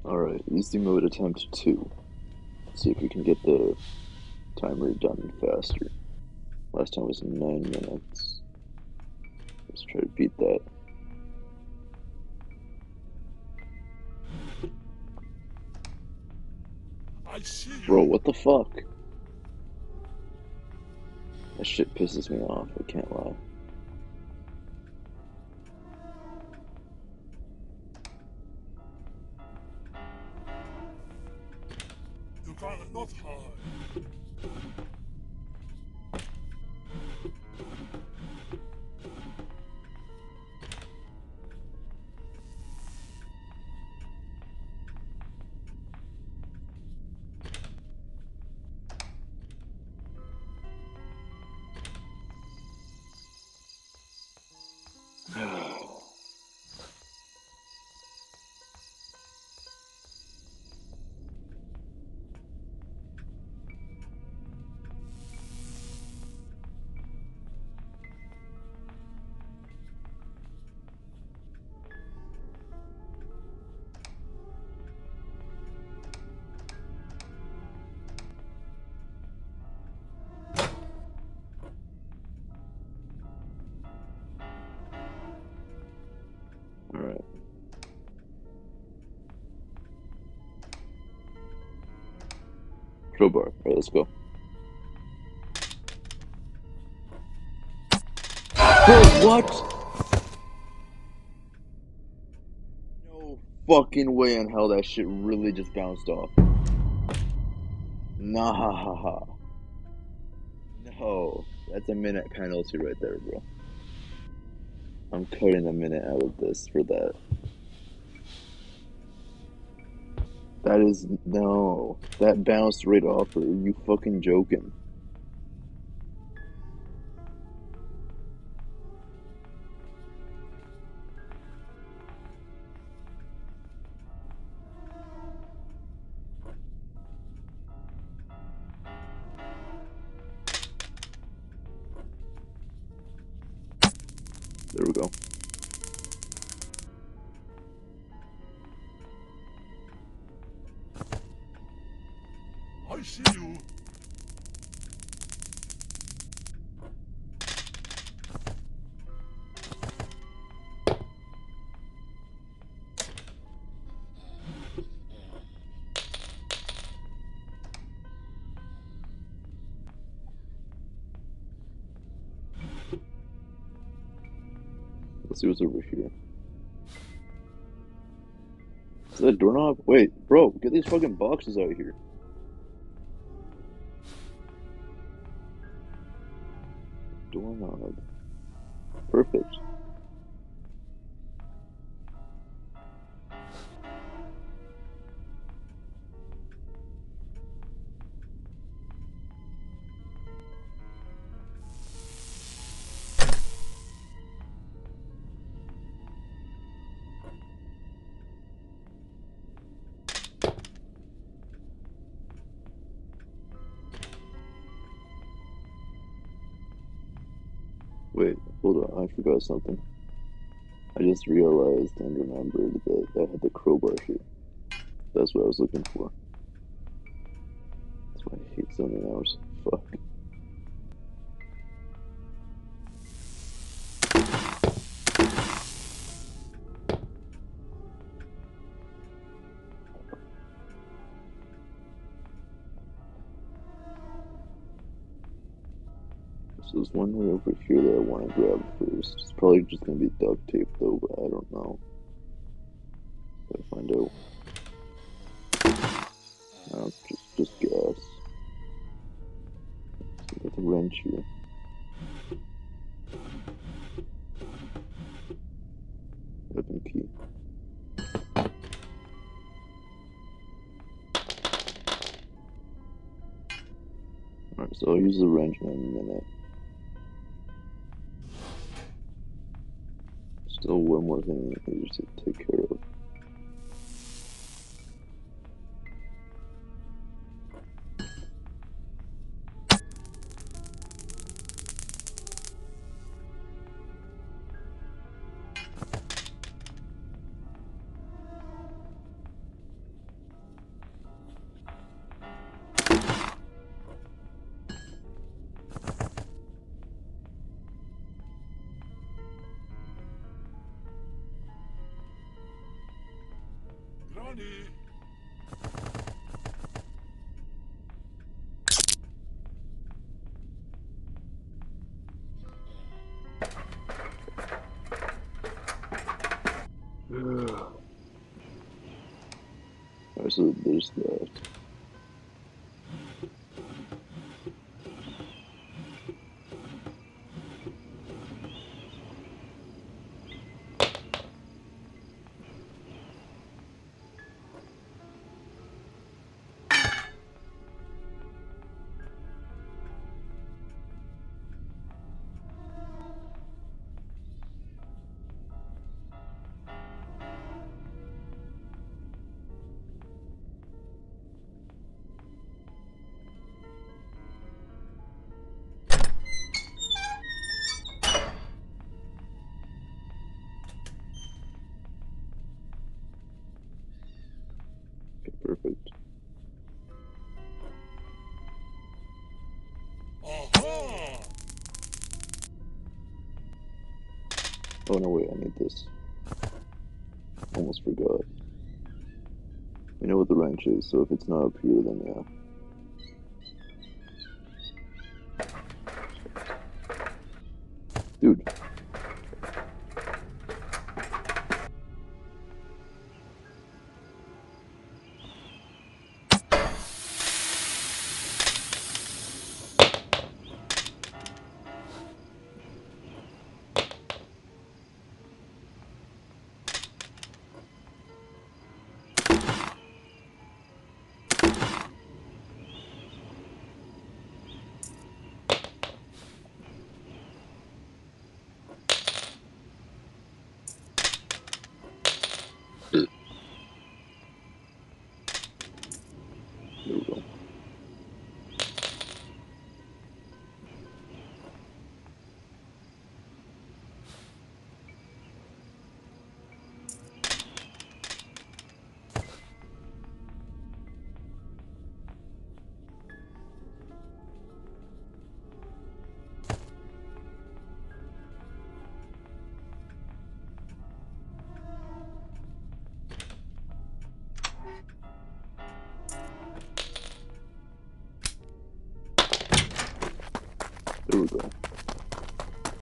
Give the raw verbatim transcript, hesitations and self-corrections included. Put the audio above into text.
Alright, easy mode attempt two. Let's see if we can get the timer done faster. Last time was nine minutes. Let's try to beat that. I see you. Bro, what the fuck? That shit pisses me off, I can't lie. You cannot hide. Alright. Crowbar. Alright, let's go. Bro, what? No fucking way in hell that shit really just bounced off. Nah. No. That's a minute penalty right there, bro. I'm cutting a minute out of this for that. That is, no. That bounced right off her. Are you fucking joking? There we go. I see you. Let's see what's over here. Is that a doorknob? Wait, bro, get these fucking boxes out of here. Doorknob. Perfect. Wait, hold on, I forgot something. I just realized and remembered that I had the crowbar here. That's what I was looking for. That's why I hate zoning hours. Fuck. So there's one way over here that I want to grab first. It's probably just gonna be duct tape though, but I don't know. Gotta find out. No, just just gas. So I got the wrench here. Weapon key. Alright, so I'll use the wrench in a minute. Still one more thing I need to take care of. money. Alright, so there's that. Okay, perfect. Aha! Oh no, wait, I need this. Almost forgot. We know what the wrench is, so if it's not up here, then yeah. Dude. There we go. There we go.